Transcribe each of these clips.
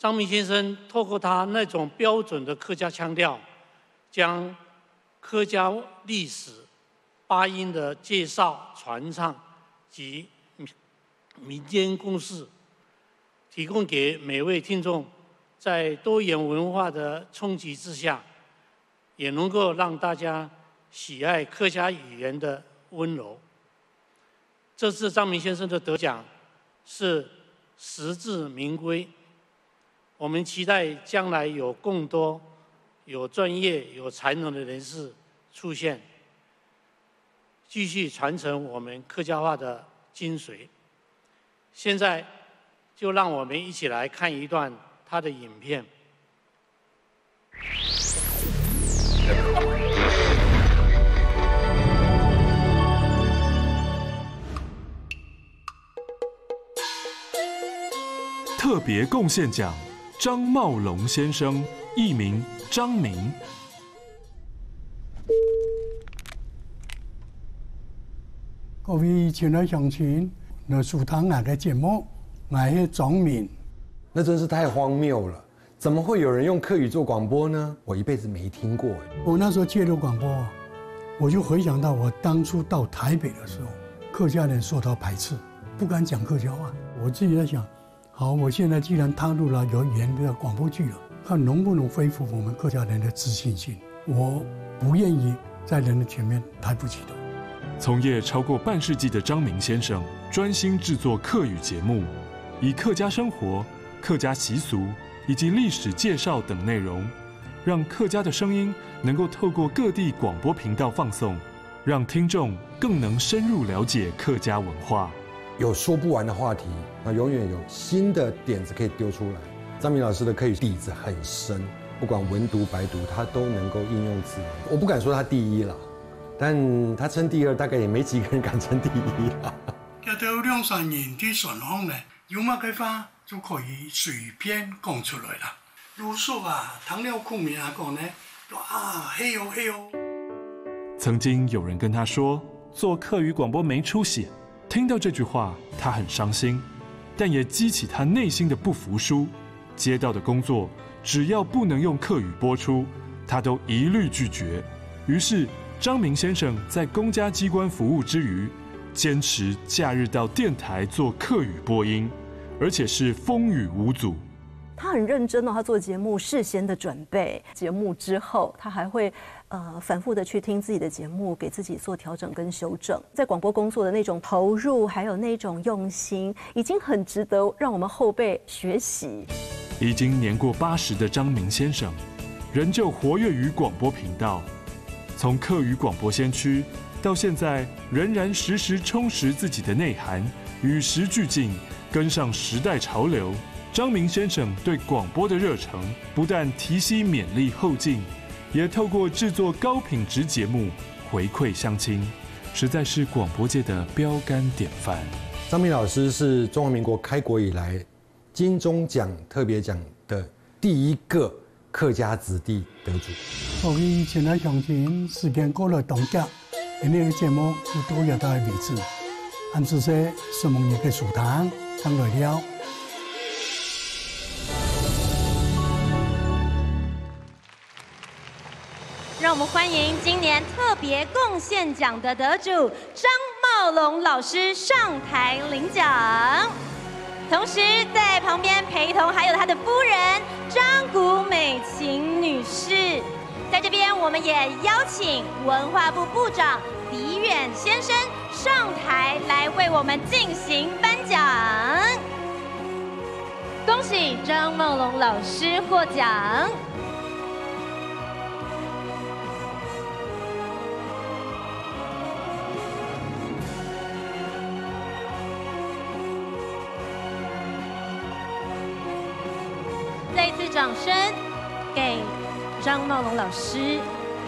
张明先生透过他那种标准的客家腔调，将客家历史、八音的介绍、传唱及民间故事，提供给每位听众，在多元文化的冲击之下，也能够让大家喜爱客家语言的温柔。这次张明先生的得奖是实至名归。我们期待将来有更多有专业、有才能的人士出现，继续传承我们客家话的精髓。现在就让我们一起来看一段他的影片。 特别贡献奖，张茂龙先生，艺名张明。 各位亲爱乡亲，那收听我的节目，我是张明。 那真是太荒谬了，怎么会有人用客语做广播呢？我一辈子没听过。 我那时候介入广播，我就回想到我当初到台北的时候，客家人受到排斥，不敢讲客家话。我自己在想，好，我现在既然踏入了有语言的广播剧了，看能不能恢复我们客家人的自信心。我不愿意在人的前面抬不起头。 从业超过半世纪的张明先生，专心制作客语节目，以客家生活、客家习俗以及历史介绍等内容，让客家的声音能够透过各地广播频道放送，让听众更能深入了解客家文化。 有说不完的话题，那永远有新的点子可以丢出来。张明老师的客语底子很深，不管文读白读，他都能够应用自如。我不敢说他第一了，但他称第二，大概也没几个人敢称第一了。 这都2、3年的顺风呢，有乜嘅话就可以随便讲出来啦。如说啊，唐廖孔明啊讲呢，啊嘿哟嘿哟。 曾经有人跟他说，做客语广播没出息。听到这句话，他很伤心，但也激起他内心的不服输。接到的工作，只要不能用客语播出，他都一律拒绝。于是，张明先生在公家机关服务之余，坚持假日到电台做客语播音，而且是风雨无阻。 他很认真哦，他做节目事先的准备，节目之后他还会反复的去听自己的节目，给自己做调整跟修正。在广播工作的那种投入，还有那种用心，已经很值得让我们后辈学习。 已经年过80的张明先生，仍旧活跃于广播频道，从客语广播先驱到现在，仍然时时充实自己的内涵，与时俱进，跟上时代潮流。张明先生对广播的热忱，不但提携勉励后进，也透过制作高品质节目回馈乡亲，实在是广播界的标杆典范。 张明老师是中华民国开国以来金钟奖特别奖的第一个客家子弟得主。 各位亲爱乡亲，时间过了冬假，今天的节目就到这到为止。按这些什么嘢嘅书堂上来了。 让我们欢迎今年特别贡献奖的得主张茂龙老师上台领奖，同时在旁边陪同还有他的夫人张谷美琴女士。在这边，我们也邀请文化部部长李远先生上台来为我们进行颁奖。恭喜张茂龙老师获奖！再一次掌声给张茂龙老师。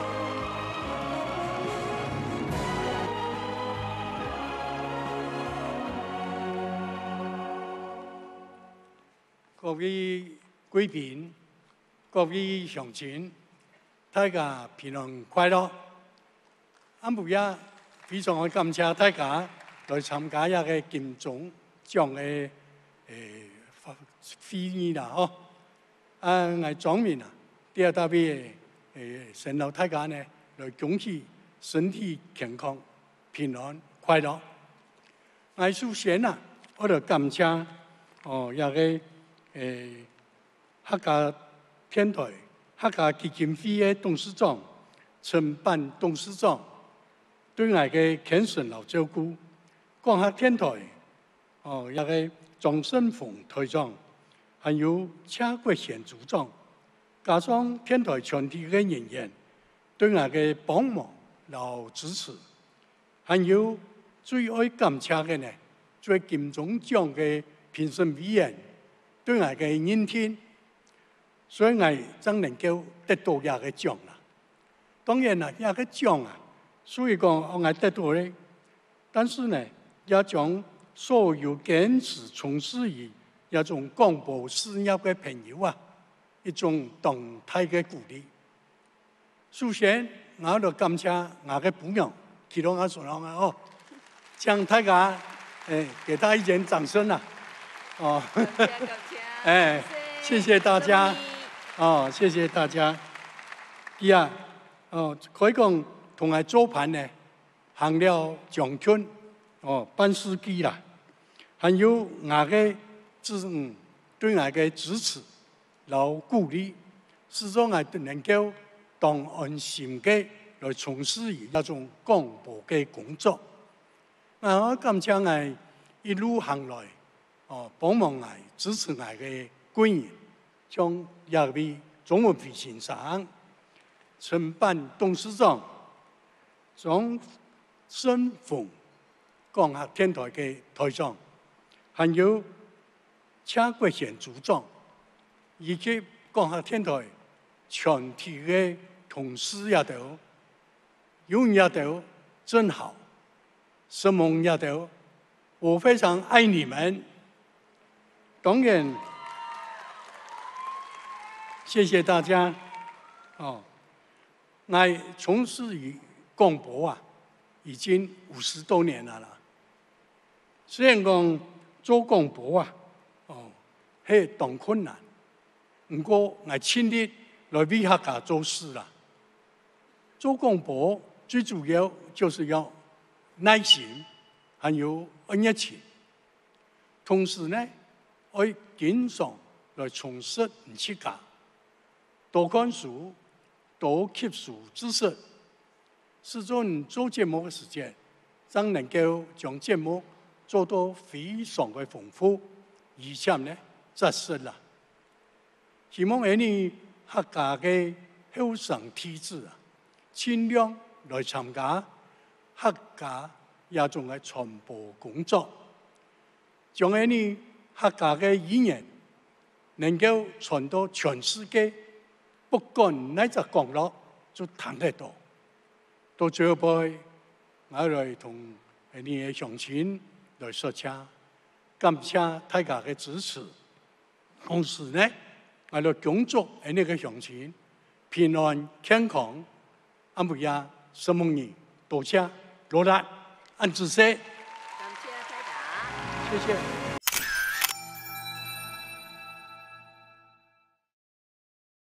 各位贵宾、各位乡亲，大家平安快乐！俺们也非常感谢大家来参加一个金钟奖的会议啦，吼。 我庄民啊，第二大位神老大家呢，来恭喜身体健康、平安快乐。我首先啊，我就感谢一个客家天台客家基金会的董事长陈办董事长对我的虔诚老照顾，广客天台一个庄胜凤台长，还有车国贤组长，加上天台全体的人员对我的帮忙和支持，还有最爱感谢的呢，做金钟奖的评审委员对我的聆听，所以我真能够得到一个奖啦。当然啦，一个奖啊，所以讲我得到咧，但是呢，也将所有坚持从事于一种广播事业的朋友啊，一种动态的鼓励。首先，我就感谢我的朋友，其中我说了哦，请大家给他一点掌声啊！哦，谢谢大家，哦，谢谢大家。第二，可以讲同我做盘呢，行了将近半世纪啦，还有我的对我的支持，然后鼓励，使得我能够当安心嘅来从事一種廣播嘅工作。我感謝我一路行來，幫忙我支持我嘅官員，像一位總文會先生、承辦董事長、張勝鳳廣客天台嘅台長，還有車國賢組長，以及廣客天台全體嘅同事也都，有人也都真好，什麼也都，我非常愛你們。當然，謝謝大家。我從事於廣播啊，已經50多年了啦。雖然講做廣播啊，係當困難，不過我盡力來為客家做事啦。做廣播最主要就是要耐心，還有熱情。同時呢，我經常來從事自己，多看書，多吸收知識，使盡做節目嘅時間，真能夠將節目做到非常嘅豐富，而且呢紮實啦。希望你客家嘅後生體質啊，盡量來參加客家一種嘅傳播工作，將你客家嘅語言能夠傳到全世界，不管哪隻角落就聽得到。到最後輩，我來同你嘅鄉親來說聲感謝大家嘅支持，同時呢，我來恭祝你嘅鄉親平安健康，阿妹呀，什麼人多謝羅蘭，安子謝， 感謝台長， 謝謝。